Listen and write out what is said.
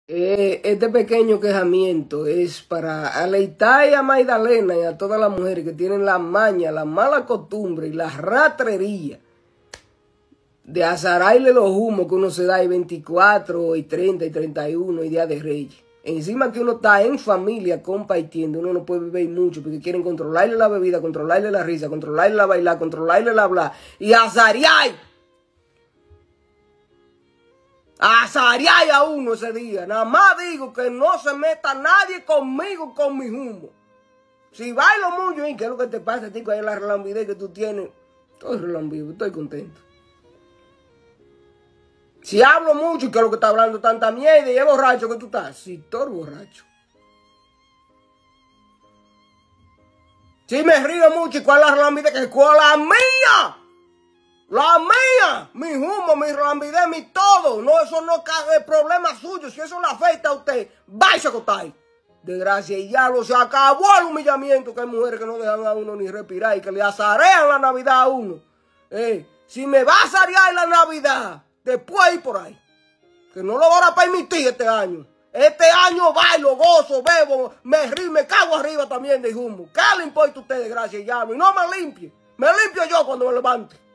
Este pequeño quejamiento es para Aleitá y a Magdalena y a todas las mujeres que tienen la maña, la mala costumbre y la ratrería de azararle los humos que uno se da el 24 y 30 y 31 y Día de Reyes. Encima que uno está en familia compartiendo, uno no puede beber mucho porque quieren controlarle la bebida, controlarle la risa, controlarle la bailar, controlarle la hablar y azarear. Azarear a uno ese día. Nada más digo que no se meta nadie conmigo con mi humo. Si bailo mucho, ¿y qué es lo que te pasa a ti con la relambidez que tú tienes? Estoy relambido, estoy contento. Si hablo mucho, ¿y qué es lo que está hablando tanta mierda? ¿Y es borracho que tú estás? Sí, estoy borracho. Si me río mucho, ¿y cuál es la relambidez? ¿Que cuál es la mía? La mía, mi humo, mi relambidez, mi todo. No, eso no es problema suyo. Si eso le afecta a usted, váyase a acostar. Desgracia, y ya se acabó el humillamiento, que hay mujeres que no dejan a uno ni respirar y que le azarean la Navidad a uno. Si me va a azarear la Navidad, después ir por ahí. Que no lo van a permitir este año. Este año bailo, gozo, bebo, me río, me cago arriba también de humo. ¿Qué le importa a usted, desgracia, y ya? Y no me limpie. Me limpio yo cuando me levante.